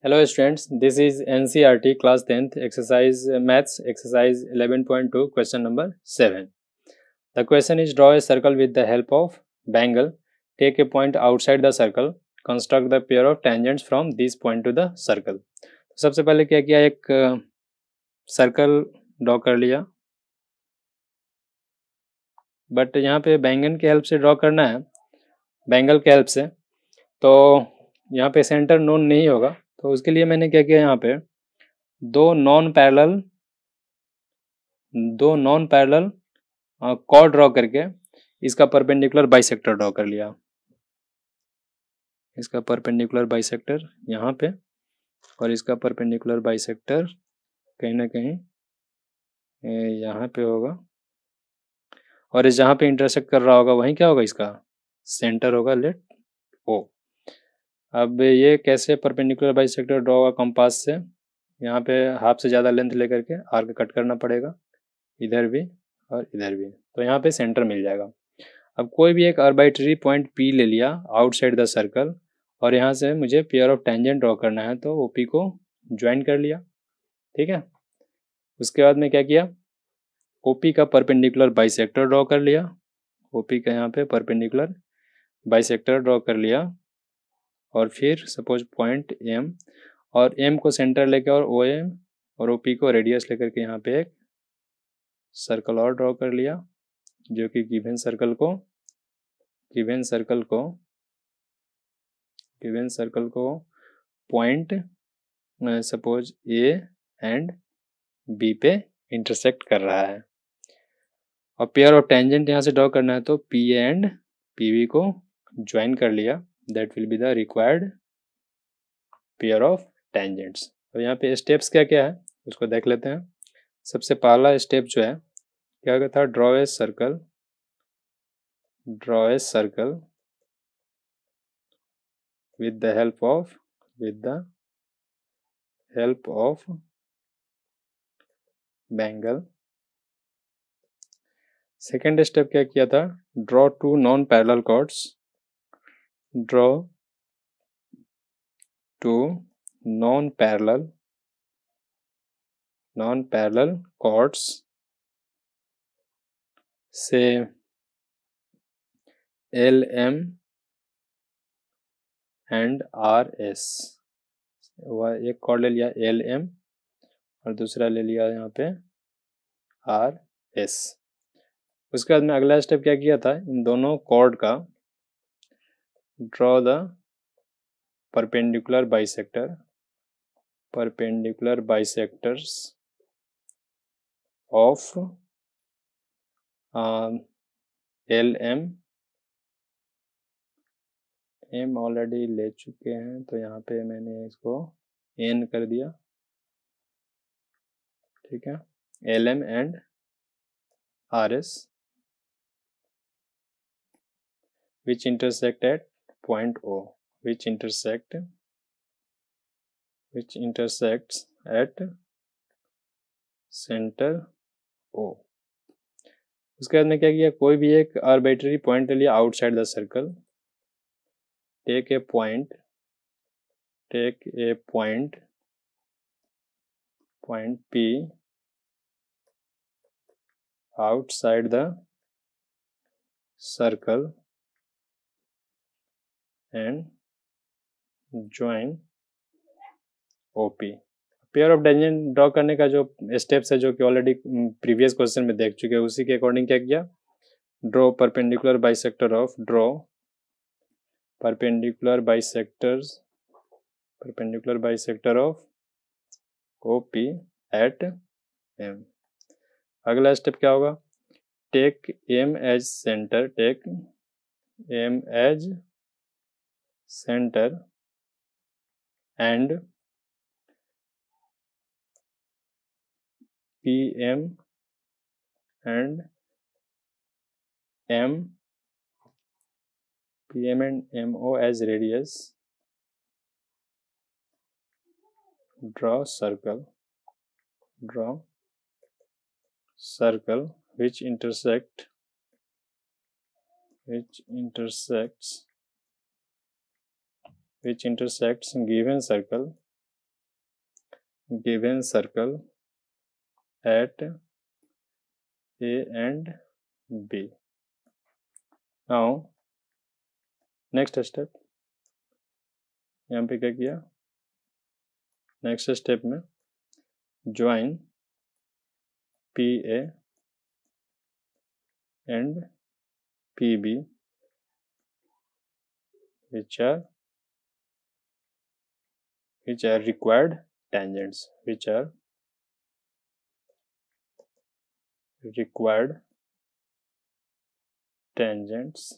Hello students, this is NCERT class 10th exercise maths exercise 11.2 question number 7. The question is draw a circle with the help of bangle. Take a point outside the circle. Construct the pair of tangents from this point to the circle. तो सबसे पहले क्या किया, एक circle draw कर लिया, but यहाँ पे बैंगन के हेल्प से ड्रॉ करना है, बैंगल के हेल्प से, तो यहाँ पे सेंटर नोन नहीं होगा। तो उसके लिए मैंने क्या किया, यहाँ पे दो नॉन पैरेलल कॉर्ड ड्रॉ करके इसका परपेंडिकुलर बाइसेक्टर ड्रॉ कर लिया। इसका परपेंडिकुलर बाइसेक्टर यहाँ पे और इसका परपेंडिकुलर बाइसेक्टर कहीं ना कहीं यहाँ पे होगा, और इस जहाँ पे इंटरसेक्ट कर रहा होगा वहीं क्या होगा, इसका सेंटर होगा, लेट ओ। अब ये कैसे परपेंडिकुलर बाइसेक्टर ड्रॉ होगा, कंपास से यहाँ पे हाफ से ज़्यादा लेंथ लेकर के आर्क कट करना पड़ेगा, इधर भी और इधर भी, तो यहाँ पे सेंटर मिल जाएगा। अब कोई भी एक आर्बिट्रेरी पॉइंट P ले लिया आउटसाइड द सर्कल, और यहाँ से मुझे पेयर ऑफ टेंजेंट ड्रॉ करना है, तो OP को ज्वाइन कर लिया, ठीक है। उसके बाद में क्या किया, OP का परपेंडिकुलर बाइसेक्टर ड्रॉ कर लिया, OP का यहाँ पे परपेंडिकुलर बाइसेक्टर ड्रॉ कर लिया, और फिर सपोज पॉइंट M, और M को सेंटर लेकर और OM और OP को रेडियस लेकर के यहाँ पे एक सर्कल और ड्रॉ कर लिया, जो कि गिवन सर्कल को point suppose A and B पे इंटरसेक्ट कर रहा है। और पेयर ऑफ टेंजेंट यहाँ से ड्रॉ करना है, तो PA एंड PB को ज्वाइन कर लिया, that will be the required pair of tangents. तो यहाँ पे स्टेप्स क्या क्या है उसको देख लेते हैं। सबसे पहला स्टेप जो है क्या था, draw a circle with the help of bangle। Second step क्या किया था, draw two non parallel chords से LM एंड RS। एक कॉर्ड ले लिया LM और दूसरा ले लिया यहाँ पे RS। उसके बाद में अगला स्टेप क्या किया था, इन दोनों कॉर्ड का draw the perpendicular bisectors of LM। M already ले चुके हैं, तो यहाँ पे मैंने इसको N कर दिया, ठीक है। LM and RS which intersect at point O, which intersects at center O। उसके बाद में क्या किया, कोई भी एक आर्बिट्रेरी पॉइंट ले लिया outside the circle, take a point P outside the circle and join OP। Pair of tangent draw करने का जो स्टेप्स है, जो कि ऑलरेडी प्रीवियस क्वेश्चन में देख चुके हैं, उसी के अकॉर्डिंग क्या किया, draw perpendicular bisector of OP at M। अगला स्टेप क्या होगा, take M as centre and PM and MO as radius। draw circle which intersects given circle given circle at A and B. Now next step, यहाँ पे क्या किया, next step में join PA and PB which are required tangents, which are required tangents.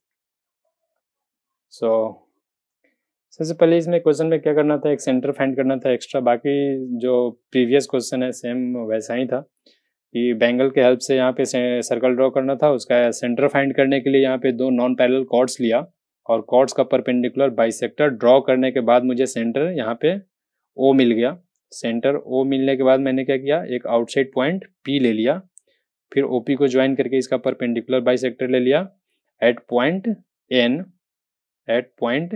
So सबसे पहले इसमें question में क्या करना था, एक सेंटर फाइंड करना था एक्स्ट्रा। बाकी जो प्रीवियस क्वेश्चन है सेम वैसा ही था कि बैंगल के हेल्प से यहाँ पे सर्कल ड्रॉ करना था। उसका सेंटर फाइंड करने के लिए यहाँ पे दो नॉन पैरेलल कॉर्ड्स लिया और कॉर्ड्स का परपेंडिकुलर बाइसेक्टर ड्रॉ करने के बाद मुझे सेंटर यहाँ पे O मिल गया। सेंटर O मिलने के बाद मैंने क्या किया, एक आउटसाइड पॉइंट P ले लिया, फिर OP को ज्वाइन करके इसका परपेंडिकुलर बाइसेक्टर ले लिया at point N, at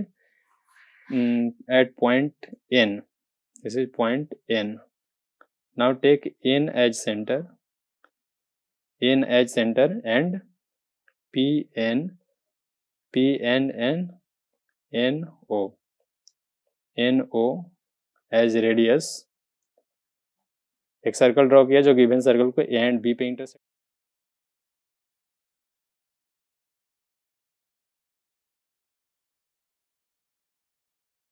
point N. This is point N. Now take N as center and PN and NO as radius। एक सर्कल ड्रॉ किया जो गिवन सर्कल को A एंड B पे intersect